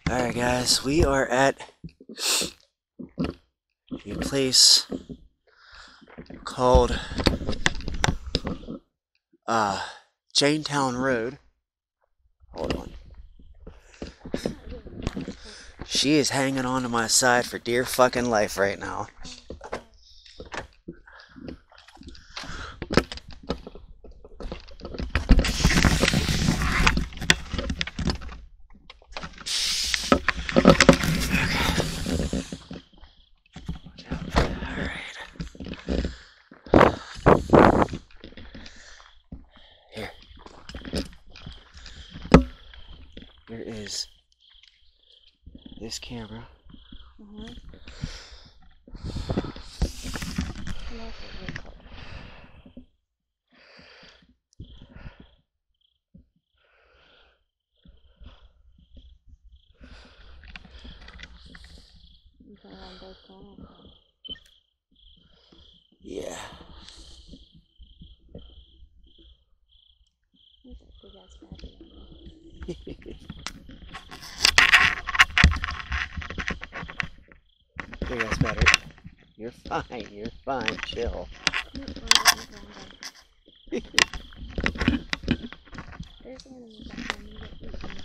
Alright guys, we are at a place called Chaintown Rd. Hold on. She is hanging on to my side for dear fucking life right now. Here is this camera. Yeah. Big ass battery. You're fine, chill. There's animals.